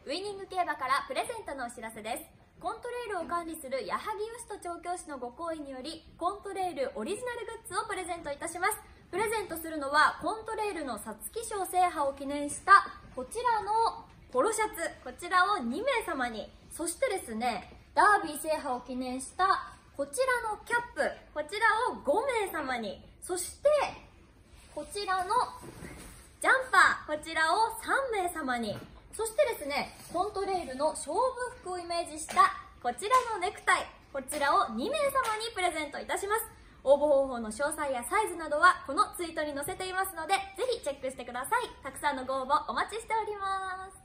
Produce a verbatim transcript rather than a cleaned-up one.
ウイニング競馬からプレゼントのお知らせです。コントレイルを管理する矢作義人調教師のご好意により、コントレイルオリジナルグッズをプレゼントいたします。プレゼントするのは、コントレイルの皐月賞制覇を記念したこちらのポロシャツ、こちらをにめいさまに、そしてですね、ダービー制覇を記念したこちらのキャップ、こちらをごめいさまに、そしてこちらのジャンパー、こちらをさんめいさまに、そしてですね、コントレイルの勝負服をイメージしたこちらのネクタイ、こちらをにめいさまにプレゼントいたします。応募方法の詳細やサイズなどはこのツイートに載せていますので、ぜひチェックしてください。たくさんのご応募お待ちしております。